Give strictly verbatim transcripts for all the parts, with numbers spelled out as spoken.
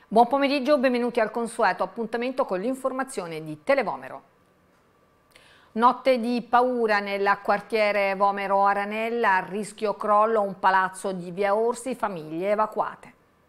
Buon pomeriggio, benvenuti al consueto appuntamento con l'informazione di Televomero. Notte di paura nel quartiere Vomero Aranella, a rischio crollo un palazzo di via Orsi, famiglie evacuate.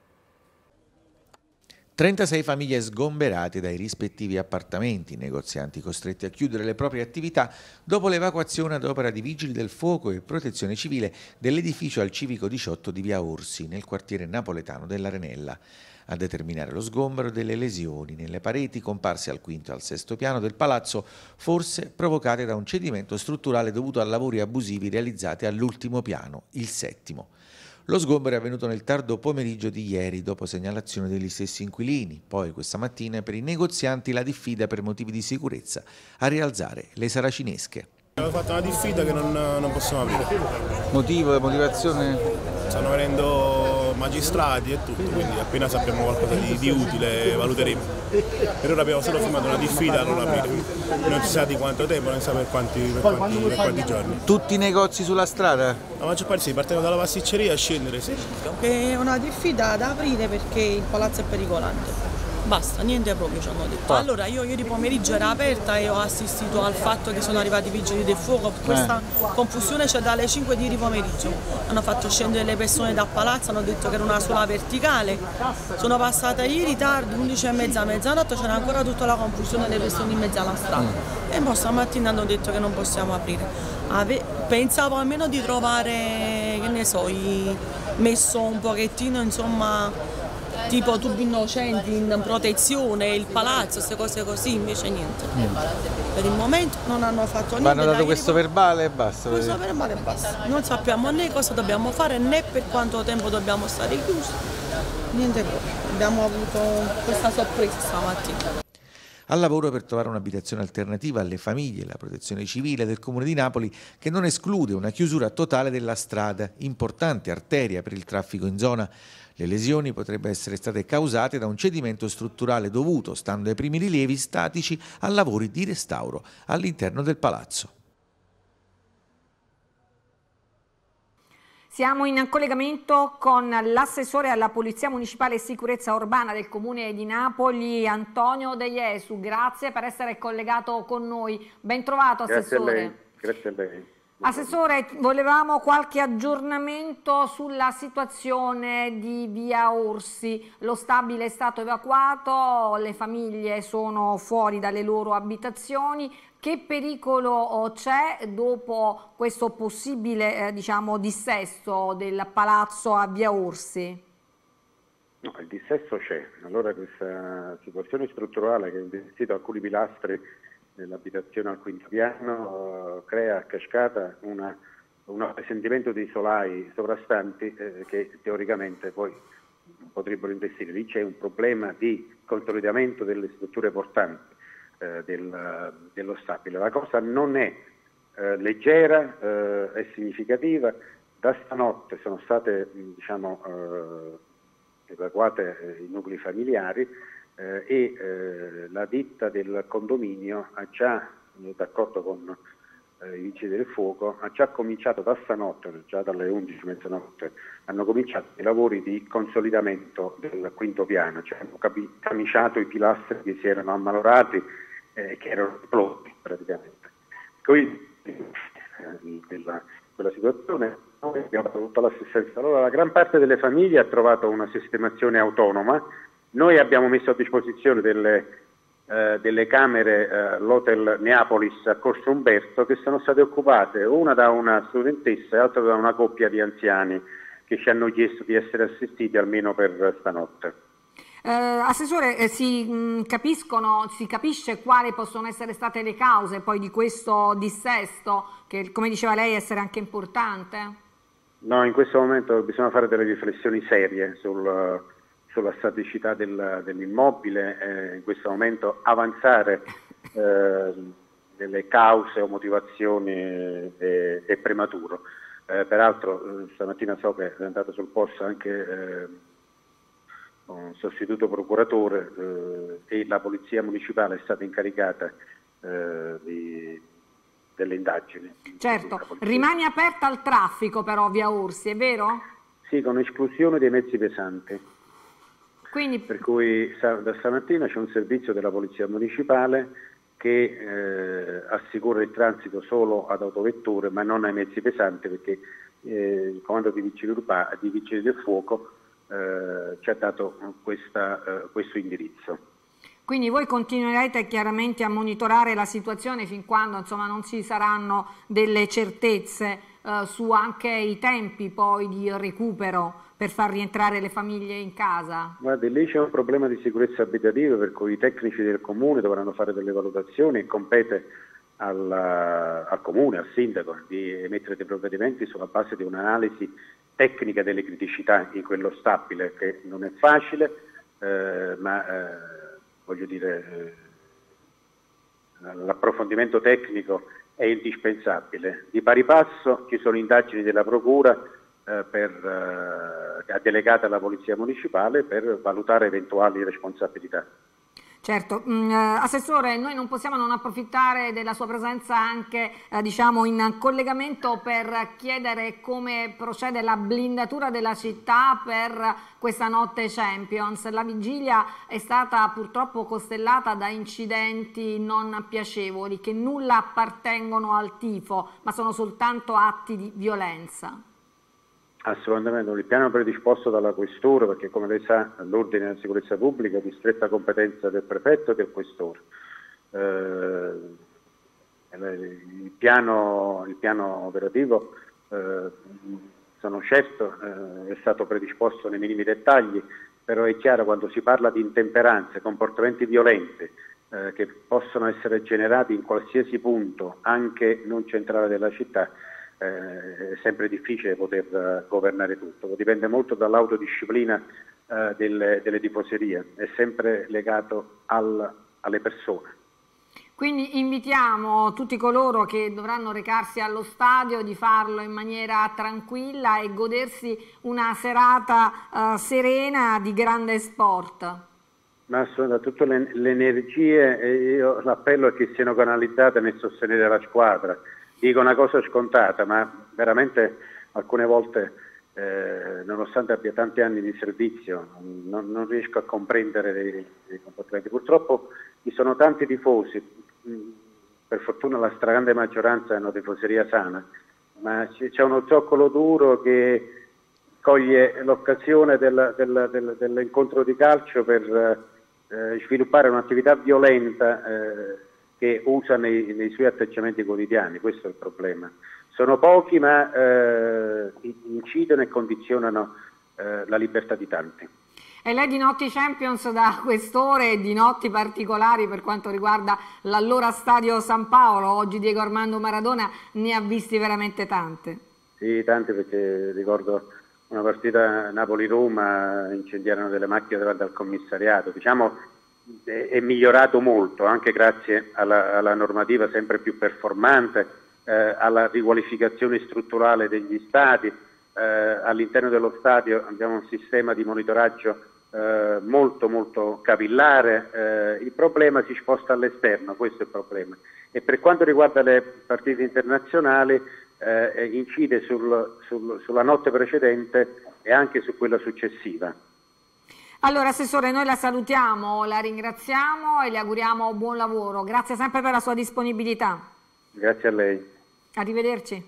trentasei famiglie sgomberate dai rispettivi appartamenti, negozianti costretti a chiudere le proprie attività dopo l'evacuazione ad opera di vigili del fuoco e protezione civile dell'edificio al civico diciotto di via Orsi, nel quartiere napoletano dell'Arenella. A determinare lo sgombero delle lesioni nelle pareti comparse al quinto e al sesto piano del palazzo, forse provocate da un cedimento strutturale dovuto a lavori abusivi realizzati all'ultimo piano, il settimo. Lo sgombero è avvenuto nel tardo pomeriggio di ieri, dopo segnalazione degli stessi inquilini. Poi questa mattina per i negozianti la diffida per motivi di sicurezza a rialzare le saracinesche. Abbiamo fatto una diffida che non, non possiamo aprire. Motivo e motivazione? Stanno venendo magistrati e tutto, quindi appena sappiamo qualcosa di, di utile valuteremo. Per ora abbiamo solo firmato una diffida a non aprire. Non si sa di quanto tempo, non si sa per quanti, per quanti, per quanti giorni. Tutti i negozi sulla strada? La maggior parte sì, partiamo dalla pasticceria a scendere, sì. È una diffida da aprire perché il palazzo è pericolante. Basta, niente proprio ci hanno detto. Allora io ieri pomeriggio era aperta e ho assistito al fatto che sono arrivati i vigili del fuoco. Questa eh. confusione c'è dalle cinque di ieri pomeriggio. Hanno fatto scendere le persone dal palazzo, hanno detto che era una sola verticale. Sono passata ieri tardi, undici e mezza, mezzanotte, c'era ancora tutta la confusione delle persone in mezzo alla strada. Mm. E poi stamattina hanno detto che non possiamo aprire. Ave pensavo almeno di trovare, che ne so, i... messo un pochettino, insomma, tipo tubi innocenti in protezione, il palazzo, queste cose così, invece niente. niente. Per il momento non hanno fatto niente. Ma hanno dato questo verbale e basta? Questo verbale e basta. Non sappiamo né cosa dobbiamo fare né per quanto tempo dobbiamo stare chiusi. Niente proprio. Abbiamo avuto questa sorpresa stamattina. Al lavoro per trovare un'abitazione alternativa alle famiglie e la protezione civile del Comune di Napoli, che non esclude una chiusura totale della strada, importante arteria per il traffico in zona. Le lesioni potrebbero essere state causate da un cedimento strutturale dovuto, stando ai primi rilievi statici, a lavori di restauro all'interno del palazzo. Siamo in collegamento con l'assessore alla Polizia Municipale e Sicurezza Urbana del Comune di Napoli, Antonio De Jesu. Grazie per essere collegato con noi. Ben trovato, Assessore. Grazie a lei. Grazie a lei. Assessore, volevamo qualche aggiornamento sulla situazione di via Orsi. Lo stabile è stato evacuato, le famiglie sono fuori dalle loro abitazioni. Che pericolo c'è dopo questo possibile eh, diciamo, dissesto del palazzo a via Orsi? No, il dissesto c'è. Allora questa situazione strutturale che ha investito alcuni pilastri nell'abitazione al quinto piano uh, crea a cascata una, un appesantimento dei solai sovrastanti eh, che teoricamente poi potrebbero investire. Lì c'è un problema di consolidamento delle strutture portanti eh, del, dello stabile. La cosa non è eh, leggera, eh, è significativa. Da stanotte sono state diciamo, eh, evacuate eh, i nuclei familiari Eh, e eh, la ditta del condominio ha già, d'accordo con eh, i vigili del fuoco, ha già cominciato da stanotte, già dalle undici mezzanotte, hanno cominciato i lavori di consolidamento del quinto piano, cioè hanno camiciato i pilastri che si erano ammalorati e eh, che erano esplosi praticamente. Quindi, eh, della, quella situazione noi abbiamo dato tutta l'assistenza. Allora la gran parte delle famiglie ha trovato una sistemazione autonoma. Noi abbiamo messo a disposizione delle, eh, delle camere eh, l'Hotel Neapolis a Corso Umberto che sono state occupate una da una studentessa e l'altra da una coppia di anziani che ci hanno chiesto di essere assistiti almeno per stanotte. Eh, Assessore, eh, si, mh, capiscono, si capisce quali possono essere state le cause poi di questo dissesto che, come diceva lei, essere anche importante? No, in questo momento bisogna fare delle riflessioni serie sul... sulla staticità del, dell'immobile, eh, in questo momento avanzare eh, delle cause o motivazioni è, è prematuro. Eh, peraltro eh, stamattina so che è andato sul posto anche eh, un sostituto procuratore eh, e la Polizia Municipale è stata incaricata eh, di, delle indagini. Certo, rimane aperta al traffico però via Orsi, è vero? Sì, con esclusione dei mezzi pesanti. Quindi... Per cui da stamattina c'è un servizio della Polizia Municipale che eh, assicura il transito solo ad autovetture ma non ai mezzi pesanti, perché eh, il comando di vigili, urba, di vigili del fuoco eh, ci ha dato questa, eh, questo indirizzo. Quindi voi continuerete chiaramente a monitorare la situazione fin quando insomma, non ci saranno delle certezze eh, su anche i tempi poi di recupero per far rientrare le famiglie in casa? Guardi, lì c'è un problema di sicurezza abitativa per cui i tecnici del comune dovranno fare delle valutazioni e compete al, al comune, al sindaco, di emettere dei provvedimenti sulla base di un'analisi tecnica delle criticità in quello stabile, che non è facile, eh, ma eh, voglio dire, eh, l'approfondimento tecnico è indispensabile. Di pari passo ci sono indagini della Procura eh, per, eh, delegate alla Polizia Municipale per valutare eventuali responsabilità. Certo, mm, Assessore, noi non possiamo non approfittare della sua presenza anche eh, diciamo in collegamento per chiedere come procede la blindatura della città per questa notte Champions. La vigilia è stata purtroppo costellata da incidenti non piacevoli che nulla appartengono al tifo, ma sono soltanto atti di violenza. Assolutamente, il piano predisposto dalla Questura, perché come lei sa l'ordine della sicurezza pubblica è di stretta competenza del prefetto e del Questore. Eh, il, piano, il piano operativo, eh, sono certo, eh, è stato predisposto nei minimi dettagli, però è chiaro quando si parla di intemperanze, comportamenti violenti eh, che possono essere generati in qualsiasi punto, anche non centrale della città, Eh, è sempre difficile poter uh, governare tutto, dipende molto dall'autodisciplina uh, delle, delle tifoserie, è sempre legato al, alle persone. Quindi invitiamo tutti coloro che dovranno recarsi allo stadio di farlo in maniera tranquilla e godersi una serata uh, serena di grande sport. Ma sono tutte le, le energie, e io l'appello è che siano canalizzate nel sostenere la squadra. Dico una cosa scontata, ma veramente alcune volte, eh, nonostante abbia tanti anni di servizio, non, non riesco a comprendere dei, dei comportamenti. Purtroppo ci sono tanti tifosi, per fortuna la stragrande maggioranza è una tifoseria sana, ma c'è uno zoccolo duro che coglie l'occasione del, del, del, dell'incontro di calcio per eh, sviluppare un'attività violenta eh, che usa nei, nei suoi atteggiamenti quotidiani. Questo è il problema. Sono pochi ma eh, incidono e condizionano eh, la libertà di tanti. E lei di notti Champions da quest'ore e di notti particolari per quanto riguarda l'allora Stadio San Paolo, oggi Diego Armando Maradona, ne ha visti veramente tante? Sì, tante, perché ricordo una partita Napoli-Roma, incendiarono delle macchine davanti al commissariato. Diciamo è migliorato molto anche grazie alla, alla normativa sempre più performante, eh, alla riqualificazione strutturale degli stadi. Eh, all'interno dello stadio abbiamo un sistema di monitoraggio eh, molto molto capillare. Eh, il problema si sposta all'esterno, questo è il problema, e per quanto riguarda le partite internazionali eh, incide sul, sul, sulla notte precedente e anche su quella successiva. Allora Assessore, noi la salutiamo, la ringraziamo e le auguriamo buon lavoro. Grazie sempre per la sua disponibilità. Grazie a lei. Arrivederci.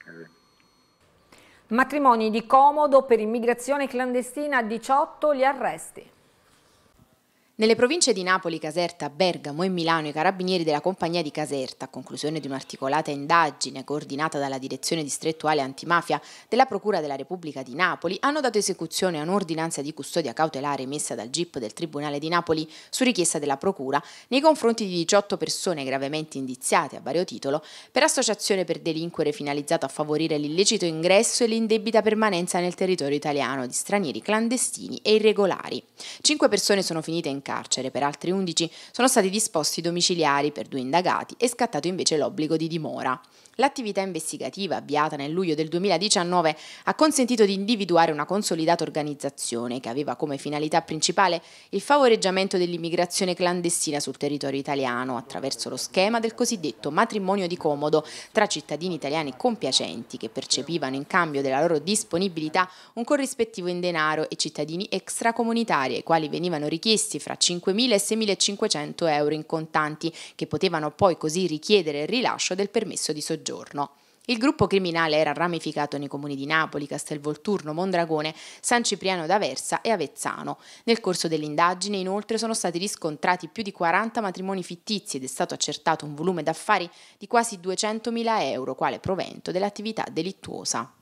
Matrimoni di Comodo per immigrazione clandestina, diciotto gli arresti. Nelle province di Napoli, Caserta, Bergamo e Milano i carabinieri della compagnia di Caserta, a conclusione di un'articolata indagine coordinata dalla Direzione Distrettuale Antimafia della Procura della Repubblica di Napoli, hanno dato esecuzione a un'ordinanza di custodia cautelare emessa dal G I P del Tribunale di Napoli su richiesta della Procura nei confronti di diciotto persone gravemente indiziate a vario titolo per associazione per delinquere finalizzato a favorire l'illecito ingresso e l'indebita permanenza nel territorio italiano di stranieri clandestini e irregolari. Cinque persone sono finite in carcere, per altri undici sono stati disposti domiciliari per due indagati e scattato invece l'obbligo di dimora. L'attività investigativa, avviata nel luglio del duemiladiciannove, ha consentito di individuare una consolidata organizzazione che aveva come finalità principale il favoreggiamento dell'immigrazione clandestina sul territorio italiano attraverso lo schema del cosiddetto matrimonio di comodo tra cittadini italiani compiacenti che percepivano in cambio della loro disponibilità un corrispettivo in denaro e cittadini extracomunitari ai quali venivano richiesti fra cinquemila e seimilacinquecento euro in contanti che potevano poi così richiedere il rilascio del permesso di soggiorno. Il gruppo criminale era ramificato nei comuni di Napoli, Castelvolturno, Mondragone, San Cipriano d'Aversa e Avezzano. Nel corso dell'indagine, inoltre, sono stati riscontrati più di quaranta matrimoni fittizi ed è stato accertato un volume d'affari di quasi duecentomila euro, quale provento dell'attività delittuosa.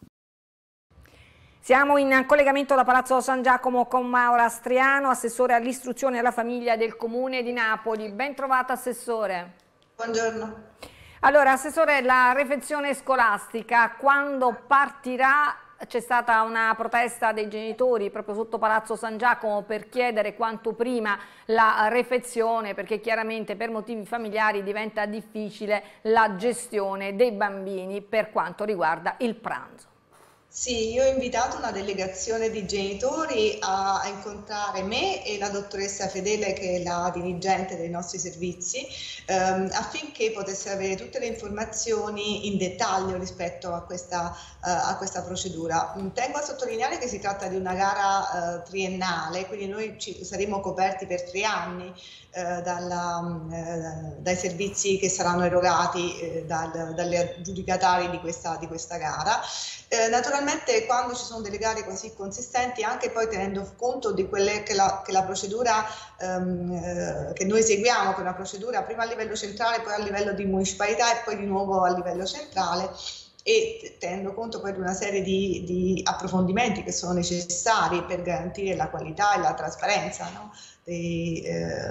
Siamo in collegamento da Palazzo San Giacomo con Maura Striano, assessore all'istruzione e alla famiglia del Comune di Napoli. Ben trovata, assessore. Buongiorno. Allora, assessore, la refezione scolastica quando partirà? C'è stata una protesta dei genitori proprio sotto Palazzo San Giacomo per chiedere quanto prima la refezione, perché chiaramente per motivi familiari diventa difficile la gestione dei bambini per quanto riguarda il pranzo. Sì, io ho invitato una delegazione di genitori a, a incontrare me e la dottoressa Fedele, che è la dirigente dei nostri servizi, ehm, affinché potesse avere tutte le informazioni in dettaglio rispetto a questa, uh, a questa procedura. Tengo a sottolineare che si tratta di una gara uh, triennale, quindi noi ci saremo coperti per tre anni eh, dalla, eh, dai servizi che saranno erogati eh, dal, dagli aggiudicatari di questa, di questa gara. Eh, naturalmente quando ci sono delle gare così consistenti, anche poi tenendo conto di quelle che la, che la procedura ehm, eh, che noi seguiamo, che è una procedura prima a livello centrale, poi a livello di municipalità e poi di nuovo a livello centrale, e tenendo conto poi di una serie di, di approfondimenti che sono necessari per garantire la qualità e la trasparenza, no? dei,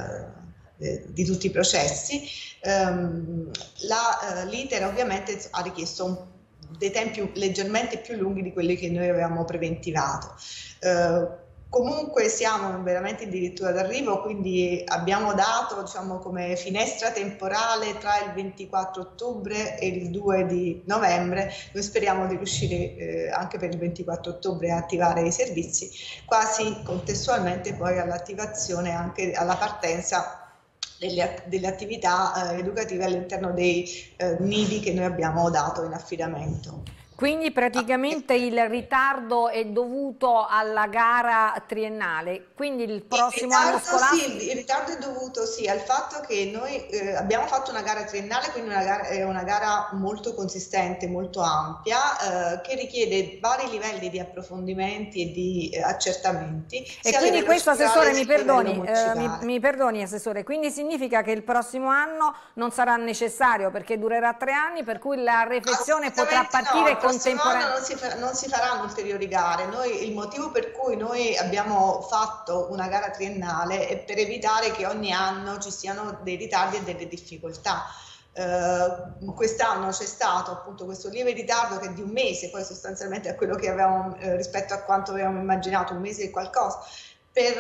eh, di tutti i processi, ehm, eh, l'iter ovviamente ha richiesto un dei tempi leggermente più lunghi di quelli che noi avevamo preventivato. Eh, comunque siamo veramente addirittura d'arrivo, quindi abbiamo dato, diciamo, come finestra temporale tra il ventiquattro ottobre e il due di novembre. Noi speriamo di riuscire eh, anche per il ventiquattro ottobre a attivare i servizi, quasi contestualmente poi all'attivazione, anche alla partenza Delle, delle attività eh, educative all'interno dei eh, nidi che noi abbiamo dato in affidamento. Quindi praticamente il ritardo è dovuto alla gara triennale, quindi il prossimo il ritardo, anno scolastico... Sì, il ritardo è dovuto sì, al fatto che noi eh, abbiamo fatto una gara triennale, quindi una gara, è una gara molto consistente, molto ampia, eh, che richiede vari livelli di approfondimenti e di eh, accertamenti. E quindi questo, assessore, mi perdoni, eh, mi, mi perdoni, assessore, quindi significa che il prossimo anno non sarà necessario perché durerà tre anni, per cui la refezione potrà partire no, Non si, non si faranno ulteriori gare. Noi, il motivo per cui noi abbiamo fatto una gara triennale è per evitare che ogni anno ci siano dei ritardi e delle difficoltà. Uh, quest'anno c'è stato appunto questo lieve ritardo che è di un mese, poi sostanzialmente a quello che avevamo eh, rispetto a quanto avevamo immaginato, un mese e qualcosa, per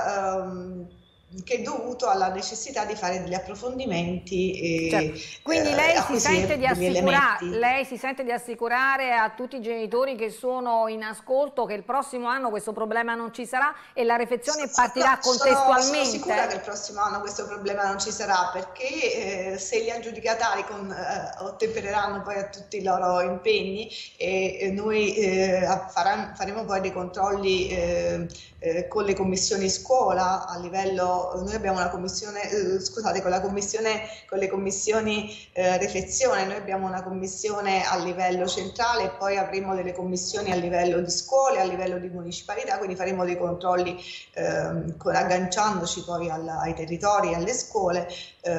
uh, che è dovuto alla necessità di fare degli approfondimenti. E, certo. Quindi lei, eh, si sente di assicurare, lei si sente di assicurare a tutti i genitori che sono in ascolto che il prossimo anno questo problema non ci sarà e la refezione so, partirà sono, contestualmente? Sono sicura che il prossimo anno questo problema non ci sarà, perché eh, se gli aggiudicatari con, eh, ottempereranno poi a tutti i loro impegni e, e noi eh, faranno, faremo poi dei controlli eh, eh, con le commissioni scuola a livello. Noi abbiamo una commissione, eh, scusate, con la commissione, con le commissioni eh, refezione, noi abbiamo una commissione a livello centrale e poi avremo delle commissioni a livello di scuole, a livello di municipalità, quindi faremo dei controlli eh, agganciandoci poi alla, ai territori, alle scuole.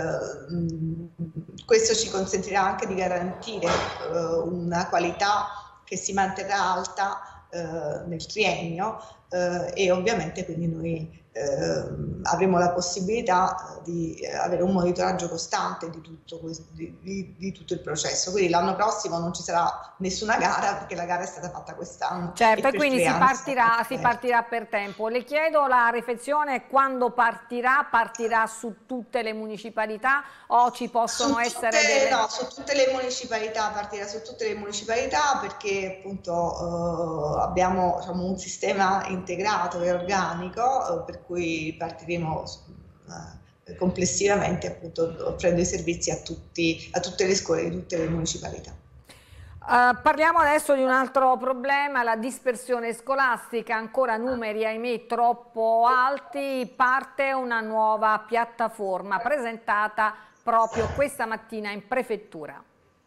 Eh, questo ci consentirà anche di garantire eh, una qualità che si manterrà alta eh, nel triennio eh, e ovviamente quindi noi eh, avremo la possibilità di avere un monitoraggio costante di tutto, di, di, di tutto il processo. Quindi l'anno prossimo non ci sarà nessuna gara perché la gara è stata fatta quest'anno. Certo, e, e quindi si partirà, si partirà per tempo. Le chiedo la riflessione: quando partirà? Partirà su tutte le municipalità o ci possono su essere tutte, delle... No, su tutte le municipalità, partirà su tutte le municipalità perché appunto eh, abbiamo diciamo, un sistema integrato e organico eh, per cui partiremo eh, complessivamente appunto offrendo i servizi a, tutti, a tutte le scuole di tutte le municipalità. Uh, parliamo adesso di un altro problema, la dispersione scolastica, ancora numeri ahimè troppo alti. Parte una nuova piattaforma presentata proprio questa mattina in prefettura.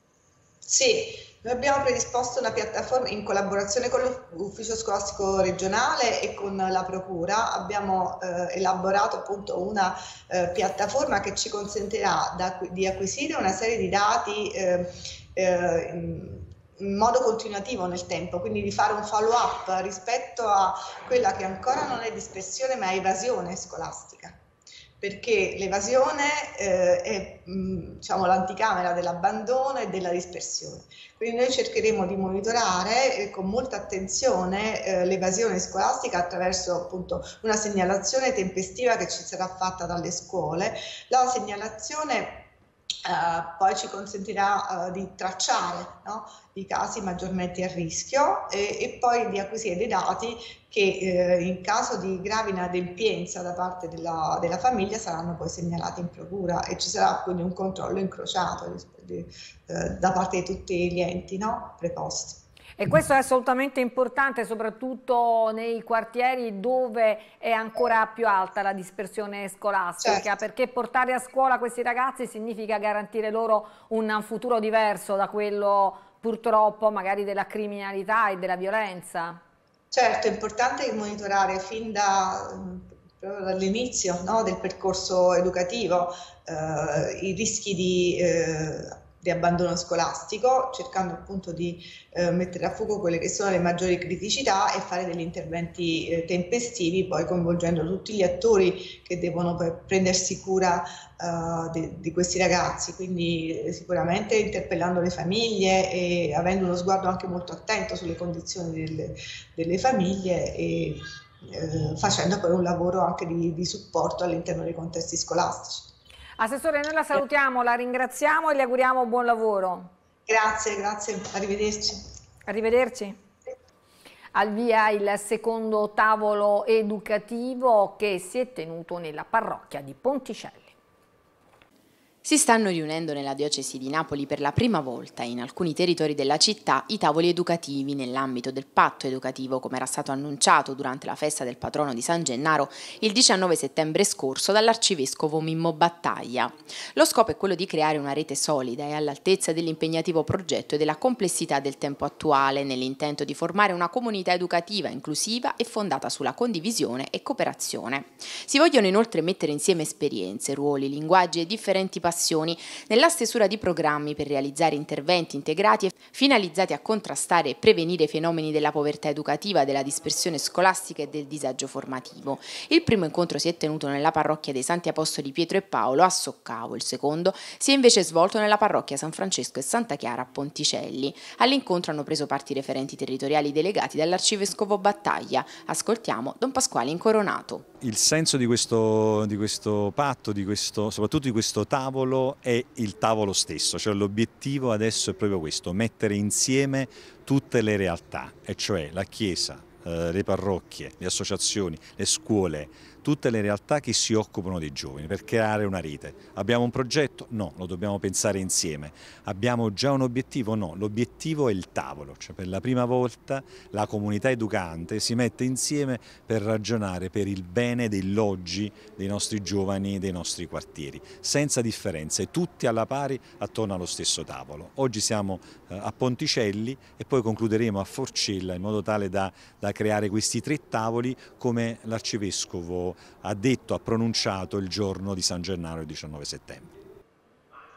Sì, noi abbiamo predisposto una piattaforma in collaborazione con l'ufficio scolastico regionale e con la procura. Abbiamo eh, elaborato appunto una eh, piattaforma che ci consentirà da, di acquisire una serie di dati eh, eh, in, in modo continuativo nel tempo, quindi di fare un follow up rispetto a quella che ancora non è dispersione ma è evasione scolastica. Perché l'evasione eh, è diciamo, l'anticamera dell'abbandono e della dispersione. Quindi noi cercheremo di monitorare eh, con molta attenzione eh, l'evasione scolastica attraverso appunto una segnalazione tempestiva che ci sarà fatta dalle scuole. La segnalazione Uh, poi ci consentirà uh, di tracciare no? i casi maggiormente a rischio e, e poi di acquisire dei dati che eh, in caso di gravi inadempienza da parte della, della famiglia saranno poi segnalati in procura e ci sarà quindi un controllo incrociato di, eh, da parte di tutti gli enti no? preposti. E questo è assolutamente importante, soprattutto nei quartieri dove è ancora più alta la dispersione scolastica, certo. Perché portare a scuola questi ragazzi significa garantire loro un futuro diverso da quello purtroppo magari della criminalità e della violenza. Certo, è importante monitorare fin da, dall'inizio no, del percorso educativo eh, i rischi di... Eh, di abbandono scolastico, cercando appunto di eh, mettere a fuoco quelle che sono le maggiori criticità e fare degli interventi eh, tempestivi, poi coinvolgendo tutti gli attori che devono poi prendersi cura uh, di, di questi ragazzi, quindi eh, sicuramente interpellando le famiglie e avendo uno sguardo anche molto attento sulle condizioni delle, delle famiglie e eh, facendo poi un lavoro anche di, di supporto all'interno dei contesti scolastici. Assessore, noi la salutiamo, la ringraziamo e le auguriamo buon lavoro. Grazie, grazie, arrivederci. Arrivederci. Al via il secondo tavolo educativo che si è tenuto nella parrocchia di Ponticelli. Si stanno riunendo nella diocesi di Napoli per la prima volta in alcuni territori della città i tavoli educativi nell'ambito del patto educativo, come era stato annunciato durante la festa del patrono di San Gennaro il diciannove settembre scorso dall'arcivescovo Mimmo Battaglia. Lo scopo è quello di creare una rete solida e all'altezza dell'impegnativo progetto e della complessità del tempo attuale, nell'intento di formare una comunità educativa inclusiva e fondata sulla condivisione e cooperazione. Si vogliono inoltre mettere insieme esperienze, ruoli, linguaggi e differenti passioni nella stesura di programmi per realizzare interventi integrati e finalizzati a contrastare e prevenire i fenomeni della povertà educativa, della dispersione scolastica e del disagio formativo. Il primo incontro si è tenuto nella parrocchia dei Santi Apostoli Pietro e Paolo a Soccavo, il secondo si è invece svolto nella parrocchia San Francesco e Santa Chiara a Ponticelli. All'incontro hanno preso parte i referenti territoriali delegati dall'arcivescovo Battaglia. Ascoltiamo Don Pasquale Incoronato. Il senso di questo, di questo patto, di questo, soprattutto di questo tavolo, è il tavolo stesso, cioè l'obiettivo adesso è proprio questo, mettere insieme tutte le realtà, e cioè la Chiesa, eh, le parrocchie, le associazioni, le scuole, tutte le realtà che si occupano dei giovani per creare una rete. Abbiamo un progetto? No, lo dobbiamo pensare insieme. Abbiamo già un obiettivo? No, l'obiettivo è il tavolo, cioè per la prima volta la comunità educante si mette insieme per ragionare per il bene dell'oggi dei nostri giovani, dei nostri quartieri, senza differenze, tutti alla pari attorno allo stesso tavolo. Oggi siamo eh, a Ponticelli e poi concluderemo a Forcella in modo tale da, da creare questi tre tavoli come l'arcivescovo ha detto, ha pronunciato il giorno di San Gennaro il diciannove settembre.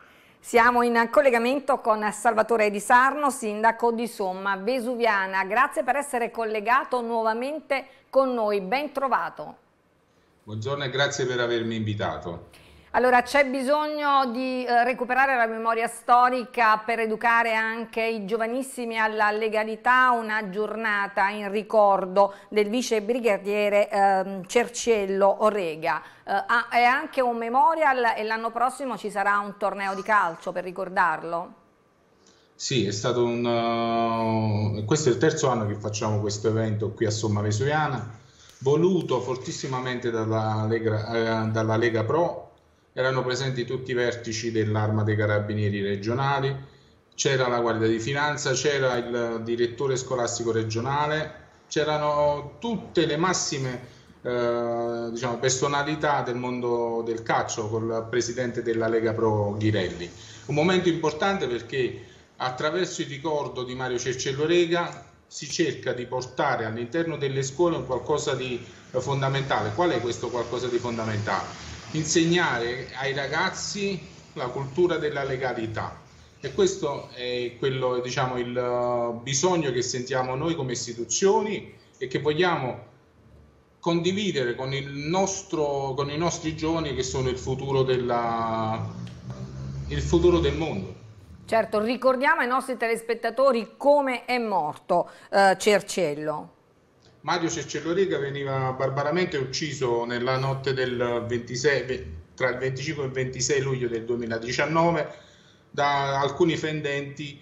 Siamo in collegamento con Salvatore Di Sarno, sindaco di Somma Vesuviana. Grazie per essere collegato nuovamente con noi, ben trovato. Buongiorno e grazie per avermi invitato. Allora, c'è bisogno di eh, recuperare la memoria storica per educare anche i giovanissimi alla legalità, una giornata in ricordo del vice brigadiere eh, Cerciello Orega. Eh, è anche un memorial e l'anno prossimo ci sarà un torneo di calcio per ricordarlo? Sì, è stato un, uh, questo è il terzo anno che facciamo questo evento qui a Somma Vesuviana, voluto fortissimamente dalla Lega, eh, dalla Lega Pro. Erano presenti tutti i vertici dell'Arma dei Carabinieri regionali, c'era la Guardia di Finanza, c'era il direttore scolastico regionale, c'erano tutte le massime eh, diciamo, personalità del mondo del calcio con il presidente della Lega Pro Ghirelli. Un momento importante perché attraverso il ricordo di Mario Cerciello Orega si cerca di portare all'interno delle scuole un qualcosa di fondamentale. Qual è questo qualcosa di fondamentale? Insegnare ai ragazzi la cultura della legalità, e questo è quello, diciamo, il bisogno che sentiamo noi come istituzioni e che vogliamo condividere con il nostro, con i nostri giovani che sono il futuro, della, il futuro del mondo. Certo, ricordiamo ai nostri telespettatori come è morto eh, Cerciello. Mario Cerciello Orega veniva barbaramente ucciso nella notte del ventisei, tra il venticinque e il ventisei luglio del duemiladiciannove da alcuni fendenti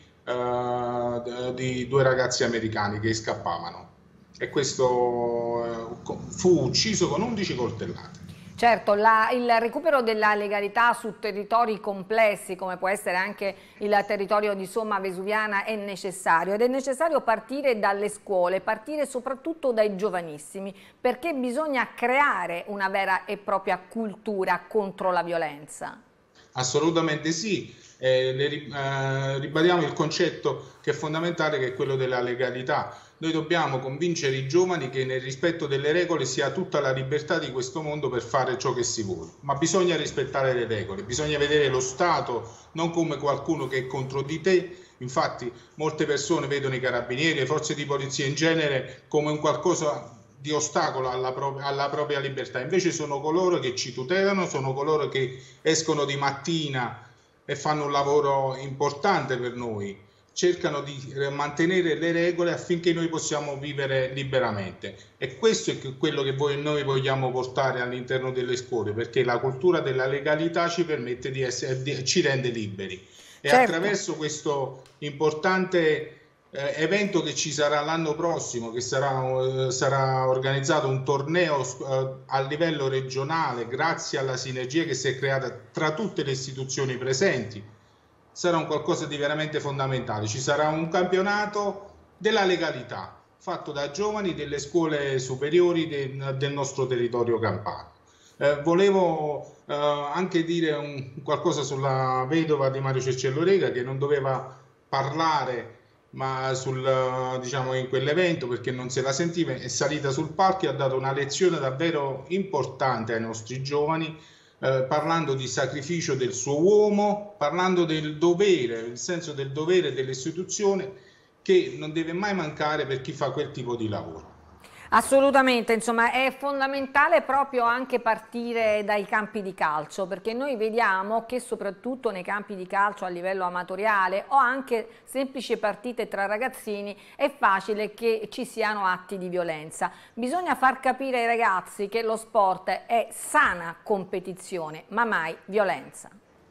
eh, di due ragazzi americani che scappavano, e questo eh, fu ucciso con undici coltellate. Certo, la, il recupero della legalità su territori complessi, come può essere anche il territorio di Somma Vesuviana, è necessario, ed è necessario partire dalle scuole, partire soprattutto dai giovanissimi, perché bisogna creare una vera e propria cultura contro la violenza. Assolutamente sì, eh, le, eh, ribadiamo il concetto che è fondamentale, che è quello della legalità. Noi dobbiamo convincere i giovani che nel rispetto delle regole si ha tutta la libertà di questo mondo per fare ciò che si vuole, ma bisogna rispettare le regole, bisogna vedere lo Stato non come qualcuno che è contro di te. Infatti molte persone vedono i carabinieri, le forze di polizia in genere, come un qualcosa di ostacolo alla, pro alla propria libertà. Invece sono coloro che ci tutelano, sono coloro che escono di mattina e fanno un lavoro importante per noi, cercano di mantenere le regole affinché noi possiamo vivere liberamente, e questo è quello che voi, noi vogliamo portare all'interno delle scuole, perché la cultura della legalità ci permette di essere, di, ci rende liberi. E certo, attraverso questo importante eh, evento che ci sarà l'anno prossimo, che sarà, eh, sarà organizzato un torneo eh, a livello regionale, grazie alla sinergia che si è creata tra tutte le istituzioni presenti, sarà un qualcosa di veramente fondamentale. Ci sarà un campionato della legalità fatto da giovani delle scuole superiori de, del nostro territorio campano. Eh, volevo eh, anche dire un, qualcosa sulla vedova di Mario Cerciello Orega, che non doveva parlare ma sul, diciamo, in quell'evento perché non se la sentiva, è salita sul palco e ha dato una lezione davvero importante ai nostri giovani, Eh, parlando di sacrificio del suo uomo, parlando del dovere, il senso del dovere dell'istituzione che non deve mai mancare per chi fa quel tipo di lavoro. Assolutamente, insomma è fondamentale proprio anche partire dai campi di calcio, perché noi vediamo che soprattutto nei campi di calcio a livello amatoriale o anche semplici partite tra ragazzini è facile che ci siano atti di violenza. Bisogna far capire ai ragazzi che lo sport è sana competizione, ma mai violenza.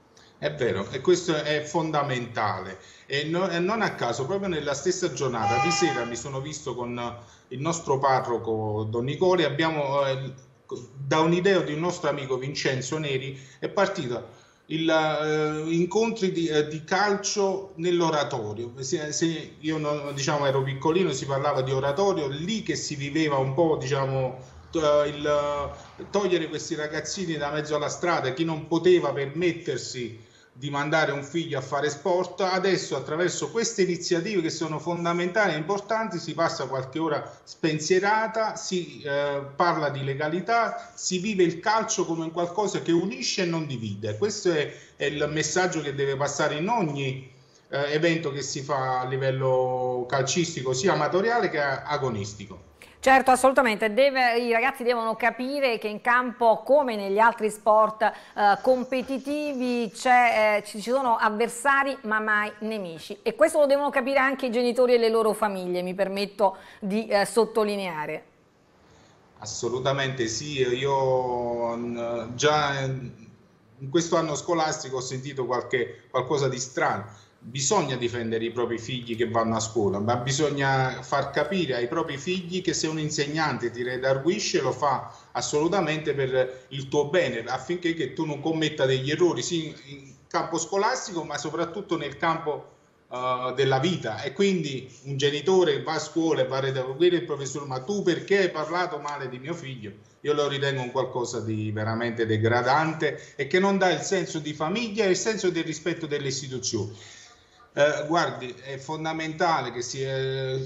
È vero, e questo è fondamentale, e, no, e non a caso proprio nella stessa giornata di sera mi sono visto con il nostro parroco Don Nicole, abbiamo eh, da un'idea di un nostro amico Vincenzo Neri è partito il eh, incontri di, eh, di calcio nell'oratorio. Se, se io non, diciamo, ero piccolino, si parlava di oratorio, lì che si viveva un po', diciamo, il togliere questi ragazzini da mezzo alla strada, chi non poteva permettersi di mandare un figlio a fare sport. Adesso attraverso queste iniziative che sono fondamentali e importanti si passa qualche ora spensierata, si eh, parla di legalità, si vive il calcio come qualcosa che unisce e non divide. Questo è, è il messaggio che deve passare in ogni eh, evento che si fa a livello calcistico, sia amatoriale che agonistico. Certo, assolutamente. Deve, i ragazzi devono capire che in campo, come negli altri sport eh, competitivi, eh, ci sono avversari ma mai nemici. E questo lo devono capire anche i genitori e le loro famiglie, mi permetto di eh, sottolineare. Assolutamente sì. Io già in questo anno scolastico ho sentito qualche, qualcosa di strano. Bisogna difendere i propri figli che vanno a scuola, ma bisogna far capire ai propri figli che se un insegnante ti redarguisce lo fa assolutamente per il tuo bene, affinché che tu non commetta degli errori sì in campo scolastico ma soprattutto nel campo uh, della vita. E quindi un genitore va a scuola e va a redarguire il professore: ma tu perché hai parlato male di mio figlio? Io lo ritengo un qualcosa di veramente degradante e che non dà il senso di famiglia e il senso del rispetto delle istituzioni. Eh, guardi, è fondamentale che sia, eh,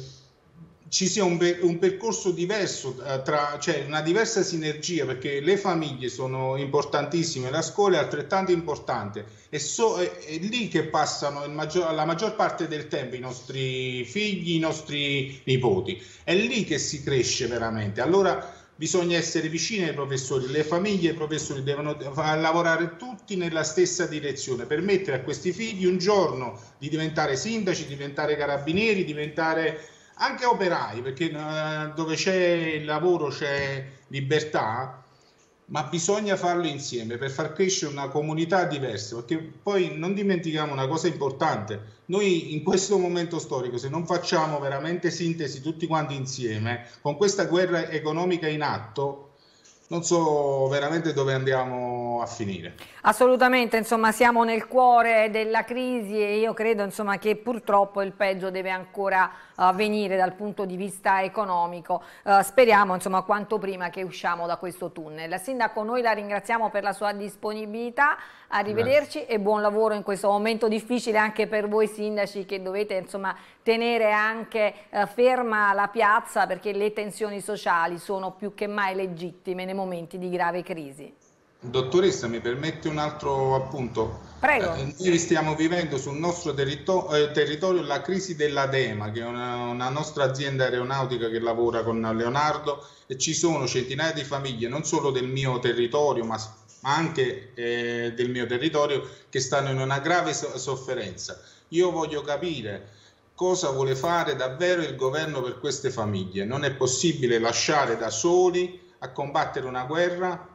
ci sia un, un percorso diverso, eh, tra, cioè una diversa sinergia, perché le famiglie sono importantissime, la scuola è altrettanto importante, e so, è, è lì che passano il maggior, la maggior parte del tempo i nostri figli, i nostri nipoti, è lì che si cresce veramente. Allora bisogna essere vicini ai professori, le famiglie e i professori devono lavorare tutti nella stessa direzione, permettere a questi figli un giorno di diventare sindaci, diventare carabinieri, diventare anche operai, perché dove c'è il lavoro c'è libertà, ma bisogna farlo insieme per far crescere una comunità diversa, perché poi non dimentichiamo una cosa importante: noi in questo momento storico, se non facciamo veramente sintesi tutti quanti insieme, con questa guerra economica in atto, non so veramente dove andiamo a finire. Assolutamente, insomma siamo nel cuore della crisi e io credo insomma che purtroppo il peggio deve ancora uh, venire dal punto di vista economico. Uh, speriamo insomma quanto prima che usciamo da questo tunnel. Sindaco, noi la ringraziamo per la sua disponibilità, arrivederci. Grazie. E buon lavoro in questo momento difficile anche per voi sindaci, che dovete insomma tenere anche uh, ferma la piazza, perché le tensioni sociali sono più che mai legittime nei momenti di grave crisi. Dottoressa, mi permette un altro appunto? Prego. Eh, noi stiamo vivendo sul nostro territorio, eh, territorio la crisi della DEMA, che è una, una nostra azienda aeronautica che lavora con Leonardo, e ci sono centinaia di famiglie, non solo del mio territorio, ma, ma anche eh, del mio territorio, che stanno in una grave so sofferenza. Io voglio capire cosa vuole fare davvero il governo per queste famiglie. Non è possibile lasciare da soli a combattere una guerra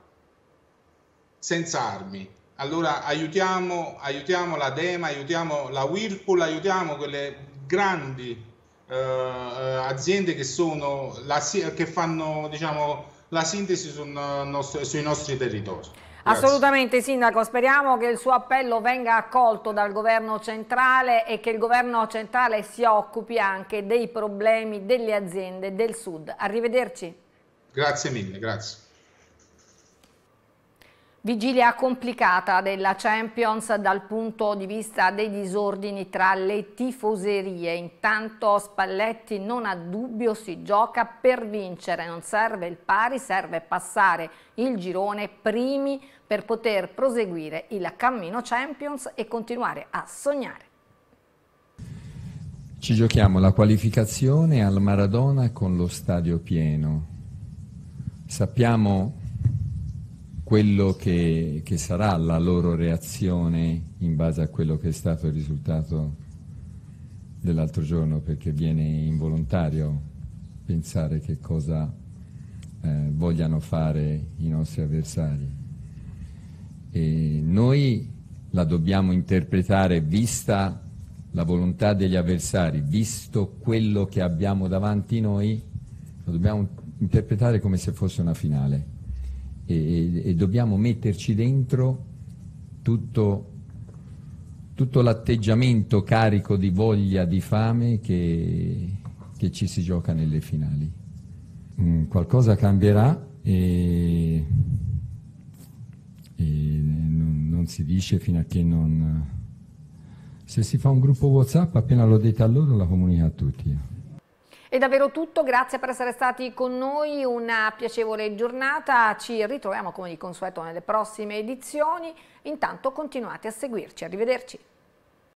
senza armi. Allora aiutiamo, aiutiamo la DEMA, aiutiamo la Whirlpool, aiutiamo quelle grandi eh, aziende che, sono la, che fanno diciamo, la sintesi sul nostro, sui nostri territori. Grazie. Assolutamente Sindaco, speriamo che il suo appello venga accolto dal governo centrale e che il governo centrale si occupi anche dei problemi delle aziende del sud. Arrivederci. Grazie mille, grazie. Vigilia complicata della Champions dal punto di vista dei disordini tra le tifoserie. Intanto Spalletti non ha dubbio, si gioca per vincere, non serve il pari, serve passare il girone primi per poter proseguire il cammino Champions e continuare a sognare. Ci giochiamo la qualificazione al Maradona con lo stadio pieno. Sappiamo quello che, che sarà la loro reazione in base a quello che è stato il risultato dell'altro giorno, perché viene involontario pensare che cosa eh, vogliano fare i nostri avversari. E noi la dobbiamo interpretare, vista la volontà degli avversari, visto quello che abbiamo davanti noi, la dobbiamo interpretare come se fosse una finale. E, e dobbiamo metterci dentro tutto, tutto l'atteggiamento carico di voglia, di fame che, che ci si gioca nelle finali. Mm, qualcosa cambierà e, e non, non si dice fino a che non... Se si fa un gruppo WhatsApp, appena l'ho detta a loro, la comunica a tutti. È davvero tutto, grazie per essere stati con noi, una piacevole giornata, ci ritroviamo come di consueto nelle prossime edizioni, intanto continuate a seguirci, arrivederci.